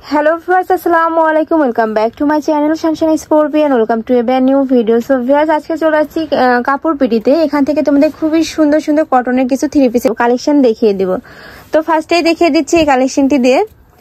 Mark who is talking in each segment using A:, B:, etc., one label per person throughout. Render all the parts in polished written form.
A: Hello viewers, আসসালামু আলাইকুম, welcome back to my channel sunshine scorpion. Welcome to a brand new video. So viewers, আজকে চলে আসছি কাপড় পিটিতে। এখান থেকে তোমাদের খুবই সুন্দর সুন্দর কটনের কিছু থ্রি পিস কালেকশন দেখিয়ে দিব। তো ফার্স্টেই দেখিয়ে দিচ্ছি এই কালেকশনটি দিয়ে।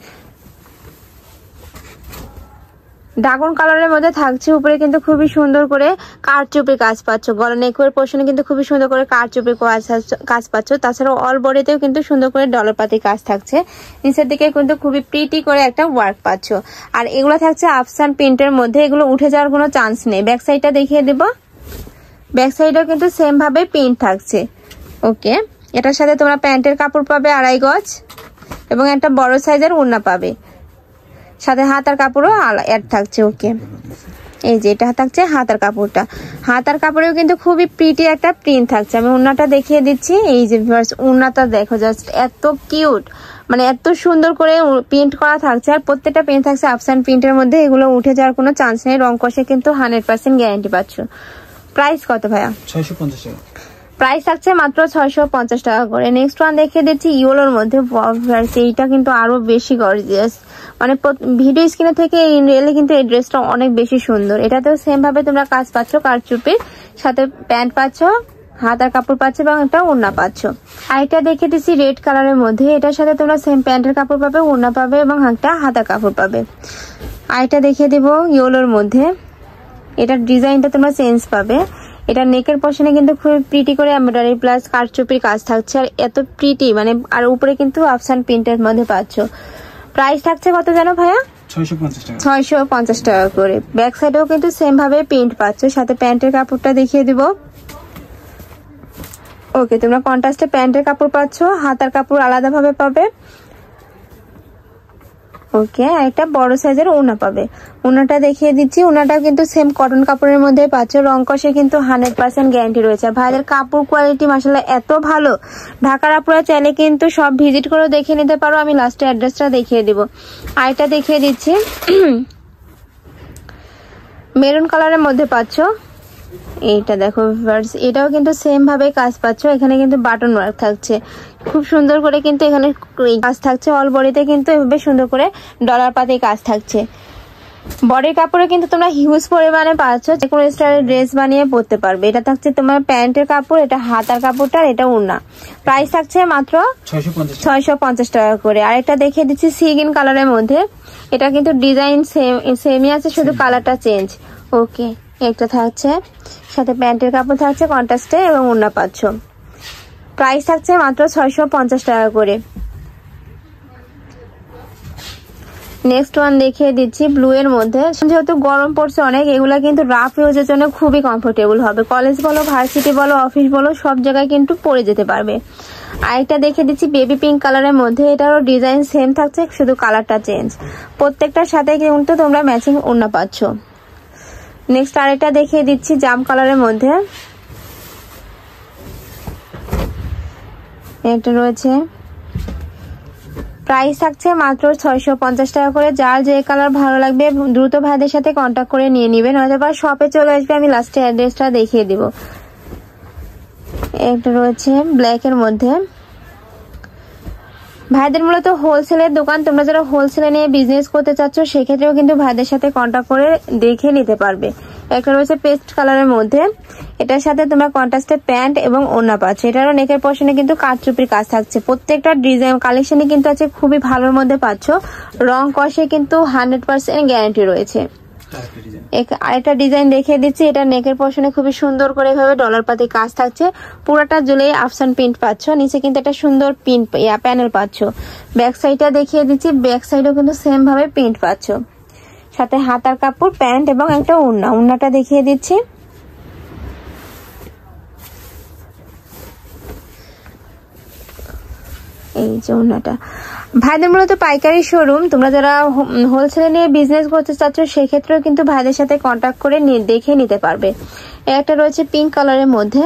A: ড্রাগন কালারের মধ্যে থাকছে, উপরে কিন্তু খুবই সুন্দর করে কারচুপি কাজ পাচ্ছ। গলা নেকের পোর্শনে কিন্তু খুবই সুন্দর করে কারচুপি কাজ পাচ্ছ। তাছাড়াও অল বডিতেও কিন্তু সুন্দর করে ডলার পাতি কাজ থাকছে। নিচের দিকে কিন্তু খুবই প্রিটি করে একটা ওয়ার্ক পাচ্ছ। আর এগুলো থাকছে আফসান প্রিন্টের মধ্যে, এগুলো উঠে যাওয়ার কোনো চান্স নেই। ব্যাক সাইডটা দেখিয়ে দেব। ব্যাক সাইডেও কিন্তু সেম ভাবে প্রিন্ট থাকছে। ওকে, এটার সাথে তোমরা প্যান্টের কাপড় পাবে 2.5 গজ এবং একটা বড় সাইজের ওড়না পাবে, সাথে হাতার কাপড়ও অ্যাড থাকছে। ওকে, এই যে এটা থাকছে হাতার কাপড়টা। হাতার কাপড়েও কিন্তু খুবই প্রিটি একটা প্রিন্ট থাকছে। আমি ওড়নাটা দেখিয়ে দিচ্ছি। এই যে ভিউয়ার্স, ওড়নাটা দেখো, জাস্ট এত কিউট, মানে এত সুন্দর করে প্রিন্ট করা থাকছে। আর প্রত্যেকটা প্রিন্ট থাকছে আফসান প্রিন্টের মধ্যে, এগুলো উঠে যাওয়ার কোনো চান্স নেই। রং কষে কিন্তু 100% গ্যারান্টি পাচ্ছ। প্রাইস কত ভাইয়া? 650 টাকা। প্রাইস থাকছে মাত্র 650 টাকা করে। নেক্সট ওয়ান দেখিয়ে দিচ্ছি ইয়েলোর মধ্যে। এইটা কিন্তু আরো বেশি গর্জিয়াস, মানে ভিডিও স্ক্রিনে থেকে রিয়েলি কিন্তু এই ড্রেসটা অনেক বেশি সুন্দর। এটাতেও সেম ভাবে তোমরা কাজ পাচ্ছ, কারচুপির সাথে প্যান্ট পাচ্ছ, হাতার কাপড় পাচ্ছ এবং একটা ওড়না পাচ্ছ। আর এটা দেখিয়ে দিচ্ছি রেড কালারের মধ্যে। এটার সাথে তোমরা সেম প্যান্টের কাপড় পাবে, ওড়না পাবে এবং একটা হাতার কাপড় পাবে। আর এটা দেখিয়ে দিব ইয়েলোর মধ্যে। এটার ডিজাইনটা তোমরা চেঞ্জ পাবে। এটা নেকের পশনে কিন্তু খুব প্রিটি করে এমব্রয়ডারি প্লাস কারচুপির কাজ থাকছে। আর এত প্রিটি, মানে আর উপরে কিন্তু আফসান প্রিন্টের মধ্যে পাচ্ছ। প্রাইস থাকছে কত জানো ভাইয়া? 650 টাকা করে। ব্যাক সাইডেও কিন্তু সেম ভাবে প্রিন্ট পাচ্ছ, সাথে প্যান্টের কাপড়টা দেখিয়ে দিব। ওকে, তোমরা কন্ট্রাস্টে প্যান্টের কাপড় পাচ্ছ, হাতার কাপড় আলাদা ভাবে পাবে। ওকে, আর একটা বড় সাইজের ওড়না পাবে। ওড়নাটা দেখিয়ে দিচ্ছি। ওড়নাটা কিন্তু সেম কটন কাপড়ের মধ্যে পাচ্ছ। রং কষে কিন্তু 100% গ্যারান্টি রয়েছে। ভাইদের কাপড় কোয়ালিটি মাশাআল্লাহ এত ভালো। ঢাকার আপুরা চাইলে কিন্তু সব ভিজিট করে দেখে নিতে পারো। আমি লাস্টে অ্যাড্রেসটা দেখিয়ে দিব। আর এটা দেখিয়ে দিচ্ছি মেরুন কালারের মধ্যে পাচ্ছ। এইটা দেখো ভিউয়ার্স, এটাও কিন্তু সেম ভাবে কাজ পাচ্ছ। এখানে কিন্তু বাটন ওয়ার্ক থাকছে, খুব সুন্দর করে কিন্তু এখানে কাজ থাকছে। অল বডিতে কিন্তু এভাবে সুন্দর করে ডলার পাতি কাজ থাকছে। বডির কাপড়ে কিন্তু তোমরা হিউজ পরিমাণে পাচ্ছ, যে কোনো স্টাইলের ড্রেস বানিয়ে পরতে পারবে। এটা থাকছে তোমার প্যান্টের কাপড়, এটা হাতার কাপড়টা, আর এটা ওড়না। প্রাইস থাকছে মাত্র 650 টাকা করে। আর একটা দেখিয়ে দিচ্ছি সি গ্রিন কালারের মধ্যে। এটা কিন্তু ডিজাইন সেমই আছে, শুধু কালারটা চেঞ্জ। ওকে, একটা থাকছে, সাথে প্যান্টের কাপড় থাকছে কন্ট্রাস্টে এবং ওড়না পাচ্ছ। প্রাইস থাকছে মাত্র 650 টাকা করে। নেক্সট ওয়ান দেখিয়ে দিচ্ছি ব্লু এর মধ্যে। যেহেতু গরম পড়ছে অনেক, এগুলা কিন্তু রাফ ইউজের জন্য খুবই কমফোর্টেবল হবে। কলেজ বলো, ভার্সিটি বলো, অফিস বলো, সব জায়গায় কিন্তু পরে যেতে পারবে। আর একটা দেখিয়ে দিচ্ছি বেবি পিঙ্ক কালারের মধ্যে। এটারও ডিজাইন সেম থাকছে, শুধু কালারটা চেঞ্জ। প্রত্যেকটার সাথে কিন্তু তোমরা ম্যাচিং ওড়না পাচ্ছ। নেক্সট আরেকটা দেখিয়ে দিচ্ছি জাম কালারের মধ্যে। এটা রয়েছে, প্রাইস থাকছে মাত্র 650 টাকা করে। যার যে কালার ভালো লাগবে দ্রুত ভাইদের সাথে কন্ট্যাক্ট করে নিয়ে নিবেন, অথবা শপে চলে আসবে। আমি লাস্টে অ্যাড্রেসটা দেখিয়ে দিব। এটা রয়েছে ব্ল্যাক এর মধ্যে। ভাইদের মূলত হোলসেলের দোকান। তোমরা যারা হোলসেলে নিয়ে বিজনেস করতে চাচ্ছ, সেক্ষেত্রেও কিন্তু ভাইদের সাথে কন্ট্যাক্ট করে দেখে নিতে পারবে। একটা রয়েছে পেস্ট কালারের মধ্যে। এটার সাথে তোমরা কন্ট্রাস্টে প্যান্ট এবং ওড়না পাচ্ছ। এটারও নেকের পশনে কিন্তু কারচুপির কাজ থাকছে। প্রত্যেকটা ডিজাইন কালেকশনই কিন্তু আছে খুবই ভালোর মধ্যে পাচ্ছ। রং কষে কিন্তু 100% গ্যারান্টি রয়েছে। আরেকটা ডিজাইন দেখিয়ে দিচ্ছি। এটা নেকের পশনে খুবই সুন্দর করে এভাবে ডলার পাতি কাজ থাকছে। পুরোটা জুড়েই আফসান প্রিন্ট পাচ্ছ। নিচে কিন্তু একটা সুন্দর প্যানেল পাচ্ছ। ব্যাক সাইডটা দেখিয়ে দিচ্ছি। ব্যাক সাইডেও কিন্তু সেম ভাবে প্রিন্ট পাচ্ছ, সাথে হাতার কাপড়, প্যান্ট এবং একটা ওড়না। ওড়নাটা দেখিয়ে দিচ্ছি। এই যে ওড়নাটা। ভাইদের মূলত পাইকারি শোরুম। তোমরা যারা হোলসেলে নিয়ে বিজনেস করতে চাচ্ছ, সেক্ষেত্রেও কিন্তু ভাইদের সাথে কন্ট্যাক্ট করে দেখে নিতে পারবে। একটা রয়েছে পিঙ্ক কালারের মধ্যে।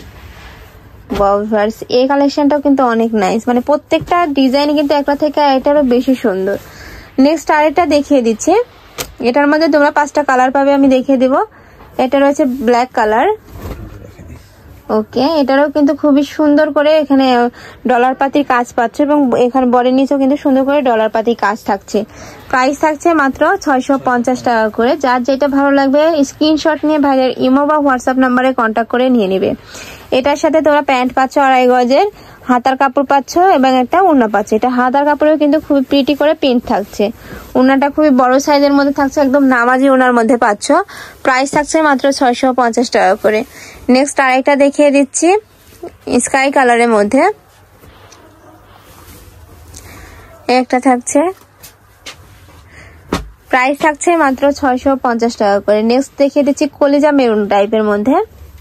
A: এই কালেকশনটাও কিন্তু অনেক নাইস, মানে প্রত্যেকটা ডিজাইন কিন্তু একটা থেকে এটারও বেশি সুন্দর। নেক্সট আরেকটা দেখিয়ে দিচ্ছি। এটার মধ্যে তোমরা 5টা কালার পাবে, আমি দেখিয়ে দিব। এটা রয়েছে ব্ল্যাক কালার। ওকে, এটারও কিন্তু খুবই সুন্দর করে এখানে ডলার পাতির কাজ পাচ্ছ এবং এখানে বডির নিচেও কিন্তু সুন্দর করে ডলার পাতির কাজ থাকছে। প্রাইস থাকছে মাত্র 650 টাকা করে। যার যেটা ভালো লাগবে স্ক্রিনশট নিয়ে ভাইয়ের ইমো বা হোয়াটসঅ্যাপ নাম্বারে কন্ট্যাক্ট করে নিয়ে নেবে। এটার সাথে তোমরা প্যান্ট পাচ্ছ 2.5 গজের, হাতার কাপড় পাচ্ছ এবং একটা ওড়না পাচ্ছ। এটা হাতার কাপড়েও কিন্তু খুবই প্রিটি করে প্রিন্ট থাকছে। ওড়নাটা খুবই বড় সাইজের মধ্যে থাকছে, একদম নামাজি ওড়নার মধ্যে পাচ্ছ। প্রাইস থাকছে মাত্র 650 টাকা করে। নেক্সট আরেকটা দেখিয়ে দিচ্ছি স্কাই কালারের মধ্যে, একটা থাকছে, প্রাইস থাকছে মাত্র 650 টাকা করে। নেক্সট দেখিয়ে দিচ্ছি কলিজা মেরুন টাইপের মধ্যে,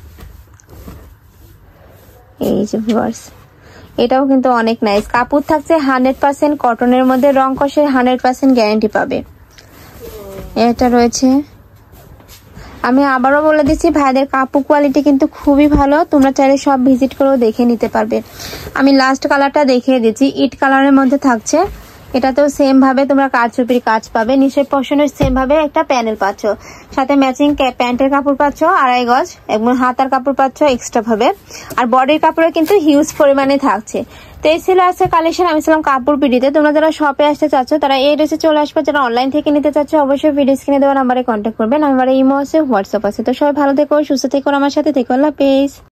A: এই যে ভিউয়ার্স এটাও কিন্তু অনেক নাইস। কাপড় থাকছে 100% কটনের মধ্যে, রং কষের 100% গ্যারান্টি পাবে। এটা রয়েছে, আমি আবারও বলে দিচ্ছি ভাইদের কাপড় কোয়ালিটি কিন্তু খুবই ভালো, তোমরা চাইলে সব ভিজিট করেও দেখে নিতে পারবে। আমি লাস্ট কালারটা দেখিয়ে দিচ্ছি, ইট কালারের মধ্যে থাকছে। এটাতেও সেম ভাবে তোমরা কারচুপির কাজ পাবে, নিচের পোর্শনে সেম ভাবে একটা প্যানেল পাচ্ছ, সাথে ম্যাচিং প্যান্টের কাপড় পাচ্ছ 2.5 গজ এবং হাতার কাপড় পাচ্ছ এক্সট্রা ভাবে, আর বডির কাপড়ে কিন্তু হিউজ পরিমাণে থাকছে। তো এই ছিল আছে কালেকশন। আমি ছিলাম কাপড় পিডিতে। তোমরা যারা শপে আসতে চাচ্ছ তারা এই ড্রেসে চলে আসবে, যারা অনলাইন থেকে নিতে চাচ্ছ অবশ্যই ভিডিও স্ক্রিনে দেওয়া নাম্বারে কন্ট্যাক্ট করবে। নাম্বারে ইমো আছে, হোয়াটসঅ্যাপ আছে। তো সবাই ভালো থেকো, সুস্থ থেকো, আমার সাথে থেকো। আল্লাহ হাফেজ।